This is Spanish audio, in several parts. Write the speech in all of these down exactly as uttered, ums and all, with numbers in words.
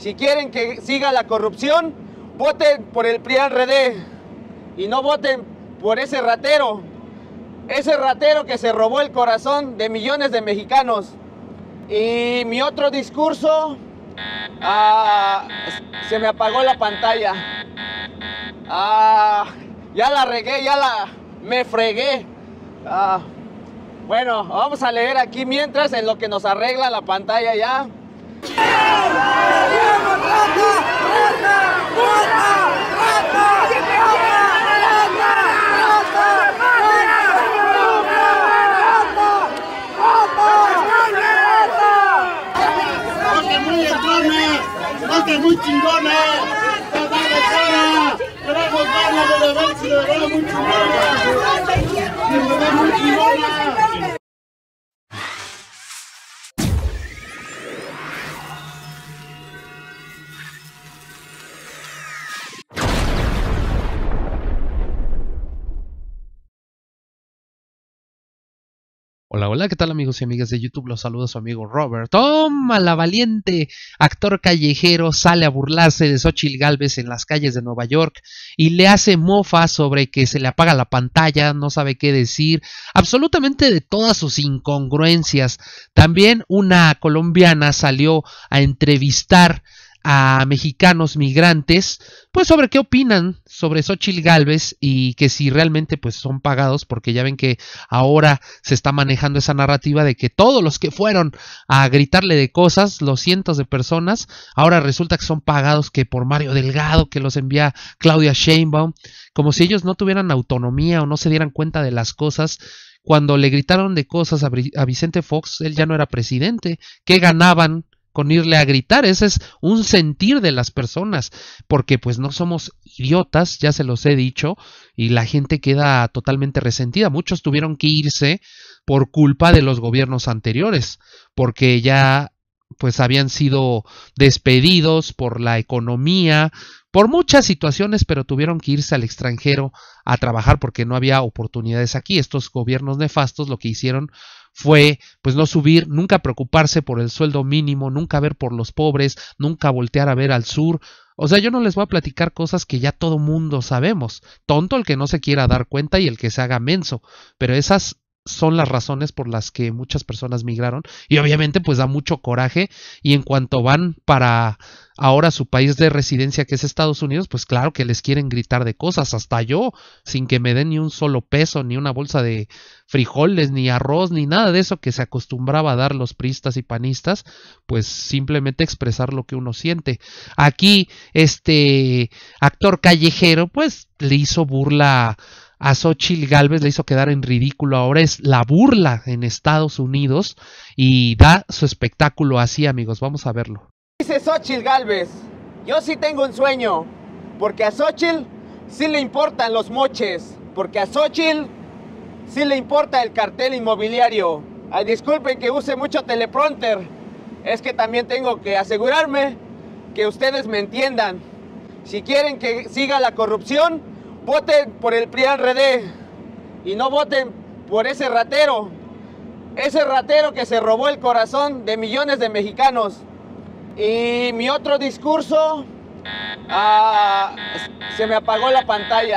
Si quieren que siga la corrupción, voten por el P R I A N R D y no voten por ese ratero, ese ratero que se robó el corazón de millones de mexicanos. Y mi otro discurso, ah, se me apagó la pantalla. Ah, ya la regué, ya la me fregué. Ah, bueno, vamos a leer aquí mientras en lo que nos arregla la pantalla ya. ¡Voten muy chingona! ¡Queremos ganas de la vez y de verdad muy chingona! ¡De verdad muy chingona! Hola, hola, ¿qué tal amigos y amigas de YouTube? Los saluda su amigo Robert. ¡Toma! La valiente actor callejero sale a burlarse de Xóchitl Gálvez en las calles de Nueva York y le hace mofa sobre que se le apaga la pantalla, no sabe qué decir, absolutamente de todas sus incongruencias. También una colombiana salió a entrevistar a mexicanos migrantes, pues sobre qué opinan sobre Xóchitl Gálvez y que si realmente pues son pagados, porque ya ven que ahora se está manejando esa narrativa de que todos los que fueron a gritarle de cosas, los cientos de personas, ahora resulta que son pagados, que por Mario Delgado, que los envía Claudia Sheinbaum, como si ellos no tuvieran autonomía o no se dieran cuenta de las cosas. Cuando le gritaron de cosas a, a Vicente Fox, él ya no era presidente. ¿Qué ganaban con irle a gritar? Ese es un sentir de las personas, porque pues no somos idiotas, ya se los he dicho, y la gente queda totalmente resentida. Muchos tuvieron que irse por culpa de los gobiernos anteriores, porque ya pues habían sido despedidos por la economía, por muchas situaciones, pero tuvieron que irse al extranjero a trabajar porque no había oportunidades aquí. Estos gobiernos nefastos lo que hicieron fue pues no subir, nunca preocuparse por el sueldo mínimo, nunca ver por los pobres, nunca voltear a ver al sur. O sea, yo no les voy a platicar cosas que ya todo mundo sabemos. Tonto el que no se quiera dar cuenta y el que se haga menso, pero esas son las razones por las que muchas personas migraron y obviamente pues da mucho coraje, y en cuanto van para ahora su país de residencia, que es Estados Unidos, pues claro que les quieren gritar de cosas, hasta yo, sin que me den ni un solo peso, ni una bolsa de frijoles, ni arroz, ni nada de eso que se acostumbraba a dar los priistas y panistas, pues simplemente expresar lo que uno siente. Aquí este actor callejero pues le hizo burla a Xóchitl Gálvez, le hizo quedar en ridículo. Ahora es la burla en Estados Unidos y da su espectáculo así, amigos. Vamos a verlo. Dice Xóchitl Gálvez: yo sí tengo un sueño, porque a Xóchitl sí le importan los moches, porque a Xóchitl sí le importa el cartel inmobiliario. Ay, disculpen que use mucho teleprompter, es que también tengo que asegurarme que ustedes me entiendan. Si quieren que siga la corrupción, voten por el P R I A N R D y no voten por ese ratero, ese ratero que se robó el corazón de millones de mexicanos. Y mi otro discurso, ah, se me apagó la pantalla.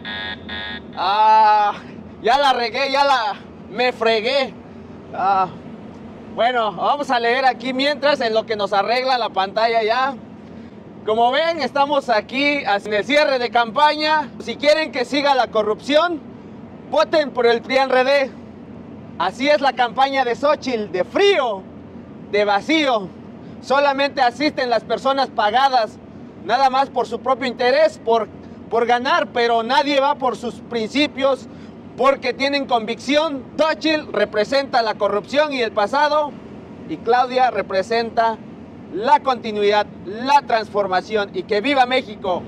Ah, ya la regué, ya la me fregué. Ah, bueno, vamos a leer aquí mientras en lo que nos arregla la pantalla ya. Como ven, estamos aquí en el cierre de campaña. Si quieren que siga la corrupción, voten por el P R I A N R D. Así es la campaña de Xóchitl, de frío, de vacío. Solamente asisten las personas pagadas, nada más por su propio interés, por, por ganar, pero nadie va por sus principios, porque tienen convicción. Xóchitl representa la corrupción y el pasado, y Claudia representa la continuidad, la transformación. Y que viva México.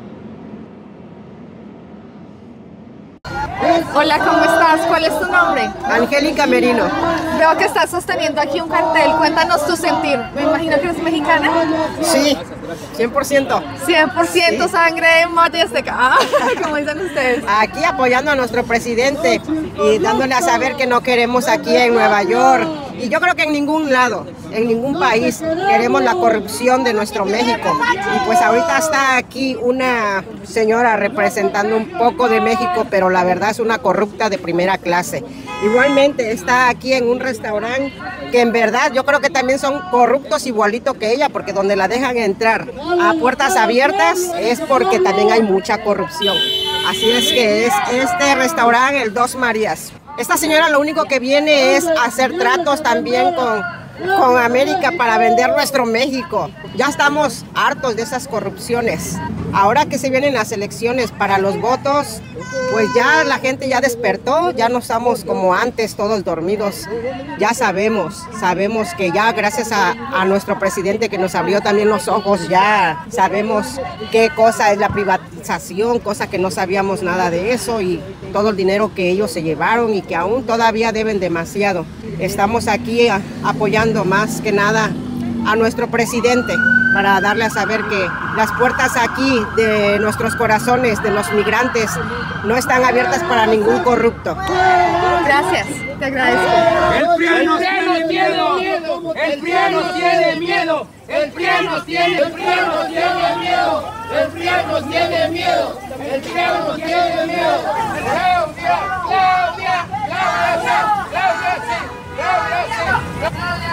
Hola, ¿cómo estás? ¿Cuál es tu nombre? Angélica Merino. Veo que estás sosteniendo aquí un cartel. Cuéntanos tu sentir. Me imagino que eres mexicana. Sí, cien por ciento. cien por ciento sí. Sangre mate azteca. Ah, como dicen ustedes. Aquí apoyando a nuestro presidente y dándole a saber que no queremos aquí en Nueva York Y yo creo que en ningún lado, en ningún país queremos la corrupción de nuestro México. Y pues ahorita está aquí una señora representando un poco de México, pero la verdad es una corrupta de primera clase. Igualmente está aquí en un restaurante que en verdad yo creo que también son corruptos igualito que ella, porque donde la dejan entrar a puertas abiertas es porque también hay mucha corrupción. Así es que es este restaurante, el Dos Marías. Esta señora lo único que viene es hacer tratos también con, con América para vender nuestro México. Ya estamos hartos de esas corrupciones. Ahora que se vienen las elecciones para los votos, pues ya la gente ya despertó, ya no estamos como antes todos dormidos. Ya sabemos, sabemos que ya gracias a, a nuestro presidente que nos abrió también los ojos, ya sabemos qué cosa es la privatización, cosa que no sabíamos nada de eso, y todo el dinero que ellos se llevaron y que aún todavía deben demasiado. Estamos aquí a, apoyando más que nada a nuestro presidente para darle a saber que las puertas aquí de nuestros corazones, de los migrantes, no están abiertas para ningún corrupto. Gracias, te agradezco. El P R I A nos tiene miedo, el P R I A nos tiene miedo, el P R I A nos tiene, el P R I A nos tiene miedo, el P R I A nos tiene miedo, el P R I A nos tiene miedo. Claudia, Claudia, Claudia, Claudia, Claudia,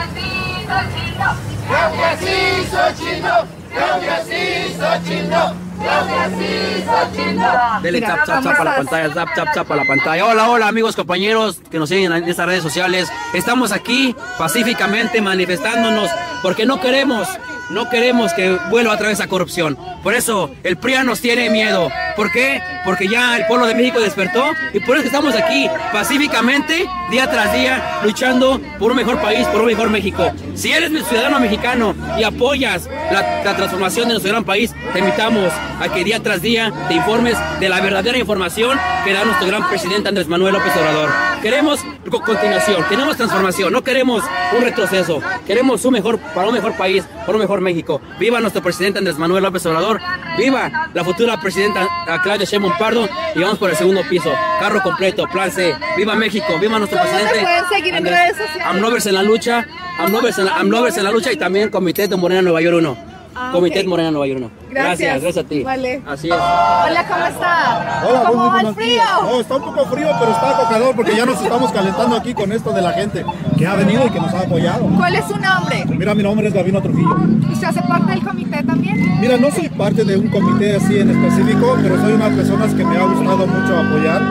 Claudia sí, Xochitl, Claudia sí, Xochitl, Claudia sí, Xochitl. Dele tap, tap, tap a la pantalla, tap, tap, tap a la pantalla. Hola, hola amigos, compañeros que nos siguen en estas redes sociales. Estamos aquí pacíficamente manifestándonos porque no queremos, no queremos que vuelva otra vez a corrupción. Por eso el P R I A nos tiene miedo. ¿Por qué? Porque ya el pueblo de México despertó y por eso estamos aquí pacíficamente, día tras día, luchando por un mejor país, por un mejor México. Si eres ciudadano mexicano y apoyas la, la transformación de nuestro gran país, te invitamos a que día tras día te informes de la verdadera información que da nuestro gran presidente Andrés Manuel López Obrador. Queremos continuación, queremos transformación, no queremos un retroceso, queremos un mejor, para un mejor país, para un mejor México. Viva nuestro presidente Andrés Manuel López Obrador, viva la futura presidenta Claudia Sheinbaum Pardo, y vamos por el segundo piso, carro completo, plan C. Viva México, viva nuestro presidente. ¿Cómo te pueden seguir en redes sociales? AMLovers en la lucha, AMLovers en la, AMLovers en la lucha, y también Comité de Morena Nueva York uno. Ah, Comité okay. Morena Nueva York uno. Gracias. Gracias, gracias a ti. Vale. Así es. Hola, ¿cómo está? Hola, ¿Cómo muy va el buenos frío? días. No, está un poco frío, pero está acogedor porque ya nos estamos calentando aquí con esto de la gente que ha venido y que nos ha apoyado. ¿Cuál es su nombre? Mira, mi nombre es Gabino Trujillo. ¿Usted hace parte del comité también? Mira, no soy parte de un comité así en específico, pero soy una de las personas que me ha gustado mucho apoyar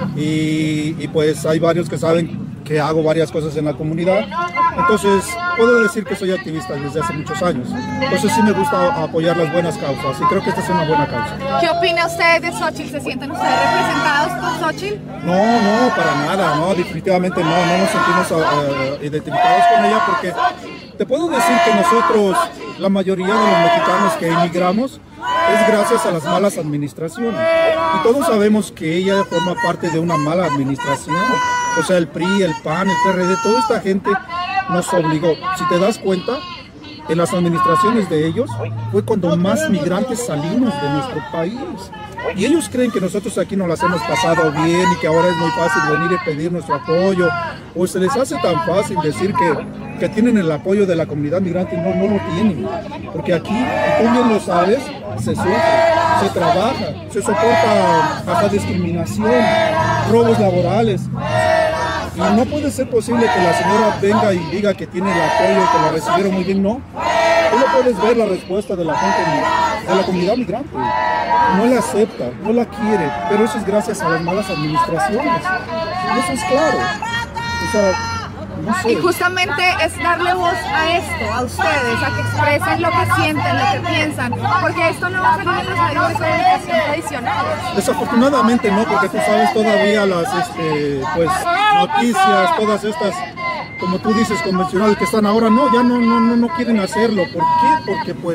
y, y pues hay varios que saben que hago varias cosas en la comunidad. Entonces, puedo decir que soy activista desde hace muchos años. Entonces, sí me gusta apoyar las buenas causas y creo que esta es una buena causa. ¿Qué opina usted de Xochitl? ¿Se sienten ustedes representados por Xochitl? No, no, para nada, no, definitivamente no, no nos sentimos uh, identificados con ella porque te puedo decir que nosotros, la mayoría de los mexicanos que emigramos, es gracias a las malas administraciones. Y todos sabemos que ella forma parte de una mala administración. O sea, el P R I, el P A N, el P R D, toda esta gente nos obligó. Si te das cuenta, en las administraciones de ellos fue cuando más migrantes salimos de nuestro país. Y ellos creen que nosotros aquí nos las hemos pasado bien y que ahora es muy fácil venir y pedir nuestro apoyo. O se les hace tan fácil decir que, que tienen el apoyo de la comunidad migrante. No, no lo tienen. Porque aquí, y tú bien lo sabes, se sufre, se trabaja, se soporta hasta discriminación, robos laborales. Y no puede ser posible que la señora venga y diga que tiene el apoyo, que la recibieron muy bien. No. Tú no puedes ver la respuesta de la gente, de la comunidad migrante. No la acepta, no la quiere, pero eso es gracias a las malas administraciones. Y eso es claro. O sea, no sé. Y justamente es darle voz a esto, a ustedes, a que expresen lo que sienten, lo que piensan, porque esto no va a salir en los medios de comunicación tradicionales. Desafortunadamente no, porque tú sabes todavía las este, pues, noticias, todas estas, como tú dices, convencionales que están ahora, no, ya no, no, no, no quieren hacerlo. ¿Por qué? Porque pues,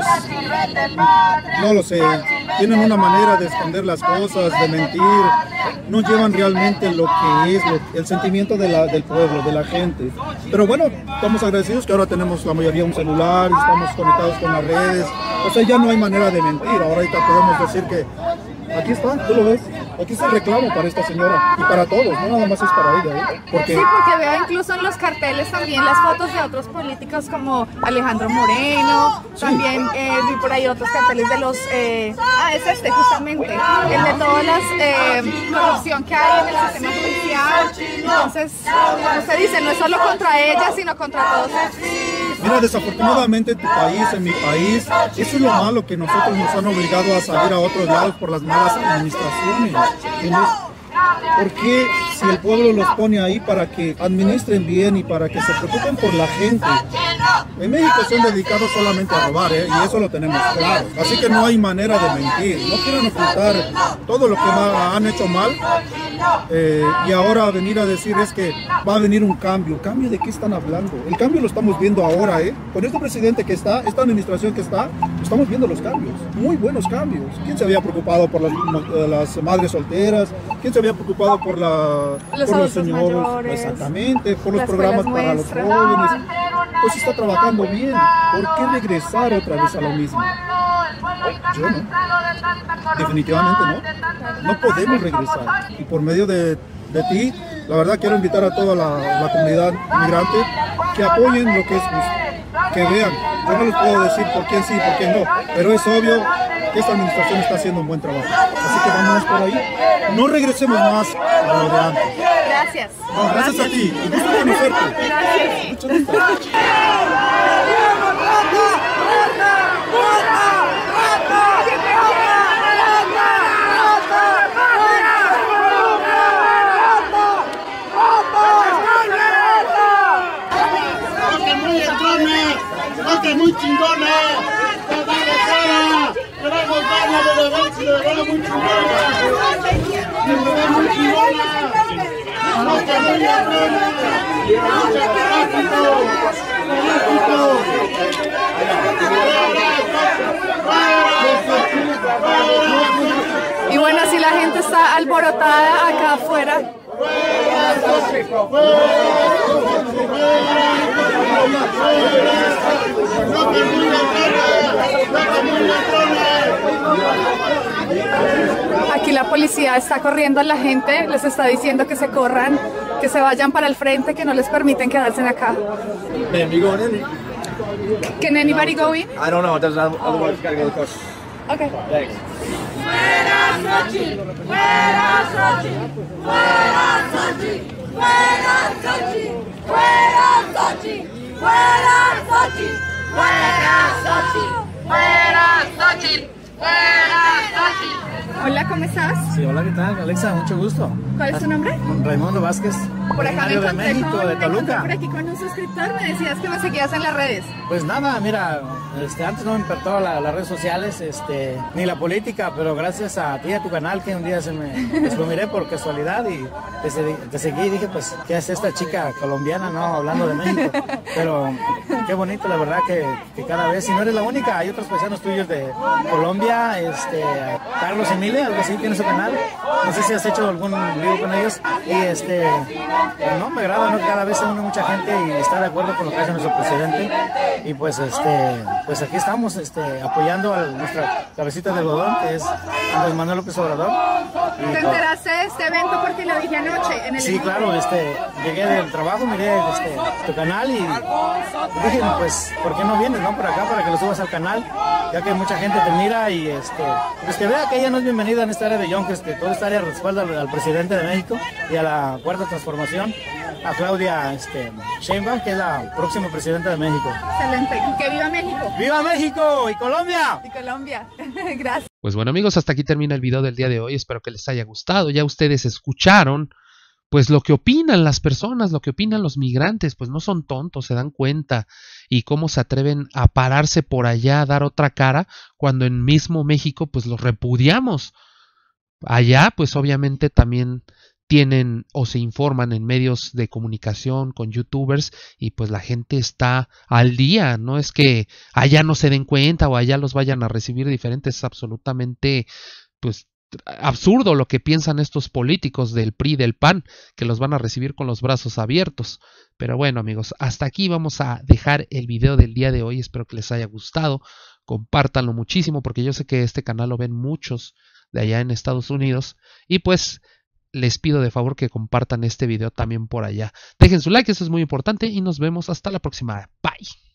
no lo sé, tienen una manera de esconder las cosas, de mentir, no llevan realmente lo que es lo, el sentimiento de la, del pueblo, de la gente. Pero bueno, estamos agradecidos que ahora tenemos la mayoría un celular, estamos conectados con las redes, o sea, ya no hay manera de mentir. Ahorita podemos decir que aquí está, tú lo ves. Aquí es el reclamo para esta señora y para todos, no nada más es para ella, ¿eh? Porque... Sí, porque veo incluso en los carteles también las fotos de otros políticos como Alejandro Moreno, sí. También eh, vi por ahí otros carteles de los... Eh, ah, es este justamente, el de todas las eh, corrupción que hay en el sistema judicial. Entonces, como usted dice, no es solo contra ella, sino contra todos. Mira, desafortunadamente en tu país, en mi país, eso es lo malo, que nosotros nos han obligado a salir a otros lados por las malas administraciones. ¿Entiendes? ¿Por qué si el pueblo los pone ahí para que administren bien y para que se preocupen por la gente? En México son dedicados solamente a robar, ¿eh? Y eso lo tenemos claro. Así que no hay manera de mentir. No quieren ocultar todo lo que han hecho mal. Eh, y ahora venir a decir es que va a venir un cambio. ¿Cambio de qué están hablando? El cambio lo estamos viendo ahora, ¿eh? Con este presidente que está, esta administración que está, estamos viendo los cambios. Muy buenos cambios. ¿Quién se había preocupado por las, las madres solteras? ¿Quién se había preocupado por, la, los, por los señores? Mayores, exactamente, por los programas para los jóvenes. Pues está trabajando bien. ¿Por qué regresar otra vez a lo mismo? Yo no. Definitivamente no. No podemos regresar. Y por medio de, de ti, la verdad quiero invitar a toda la, la comunidad migrante que apoyen lo que es justo. Que vean. Yo no les puedo decir por quién sí, por quién no. Pero es obvio que esta administración está haciendo un buen trabajo. Así que vámonos por ahí. No regresemos más a lo de antes. Gracias. No, gracias, gracias a ti. Un gusto conocerte. Gracias. Mucho gusto. ¡Que muy chingona! ¡Que vale cara! ¡Queremos verla de verdad! ¡Que de verdad muy chingona! ¡Que de verdad muy chingona! ¡No, que muy chingona! ¡Mucho tráfico! ¡Tráfico! Y bueno, así la gente está alborotada acá afuera. Aquí la policía está corriendo a la gente, les está diciendo que se corran, que se vayan para el frente, que no les permiten quedarse acá. Can anybody go in? I don't know, otherwise gotta go to the coach. Okay. Thanks. ¡Fuera Xochitl! ¡Fuera Xochitl! ¡Fuera Xochitl! ¡Fuera Xochitl! ¡Fuera Xochitl! ¡Fuera Xochitl! ¡Fuera Xochitl! ¡Fuera Xochitl! ¡Fuera Xochitl! Hola, ¿cómo estás? Sí, hola, ¿qué tal? Alexa, mucho gusto. ¿Cuál es tu nombre? Raimundo Vázquez, Por acá me originario de encontré, México, con, de me encontré Toluca. por aquí con un suscriptor, me decías que me seguías en las redes. Pues nada, mira, este, antes no me importaba la, las redes sociales, este, ni la política, pero gracias a ti, a tu canal, que un día se me, pues lo miré por casualidad y te, se- te seguí y dije, pues, ¿qué hace esta chica colombiana, no? Hablando de México. Pero qué bonito, la verdad, que, que cada vez, si no eres la única, hay otros paisanos tuyos de Colombia, este, Carlos Emilia, algo así, tiene su canal. No sé si has hecho algún video con ellos. Y este, pues, no, me agrada, ¿no? Cada vez se une mucha gente y está de acuerdo con lo que hace nuestro presidente. Y pues, este, pues aquí estamos, este, apoyando a nuestra cabecita de algodón, que es Andrés Manuel López Obrador. Y, ¿Te pues, enteraste de este evento porque lo dije anoche en el sí, claro, este, llegué del trabajo, miré este, tu canal y dije, pues, ¿por qué no vienes, no, por acá para que lo subas al canal? Ya que mucha gente te mira y, este, pues que vea que ella no es bienvenida en esta área de Yonkers, que toda esta área respalda al, al presidente de México y a la Cuarta Transformación, a Claudia este, Sheinbaum, que es la próxima presidenta de México. Excelente. Que viva México. ¡Viva México y Colombia! Y Colombia. Gracias. Pues bueno amigos, hasta aquí termina el video del día de hoy, espero que les haya gustado, ya ustedes escucharon pues lo que opinan las personas, lo que opinan los migrantes, pues no son tontos, se dan cuenta y cómo se atreven a pararse por allá a dar otra cara cuando en mismo México pues los repudiamos. Allá pues obviamente también tienen o se informan en medios de comunicación con youtubers y pues la gente está al día, no es que allá no se den cuenta o allá los vayan a recibir diferentes, es absolutamente pues absurdo lo que piensan estos políticos del P R I, del P A N, que los van a recibir con los brazos abiertos. Pero bueno amigos, hasta aquí vamos a dejar el video del día de hoy, espero que les haya gustado, compártanlo muchísimo porque yo sé que este canal lo ven muchos de allá en Estados Unidos. Y pues les pido de favor que compartan este video también por allá. Dejen su like, eso es muy importante y nos vemos hasta la próxima. Bye.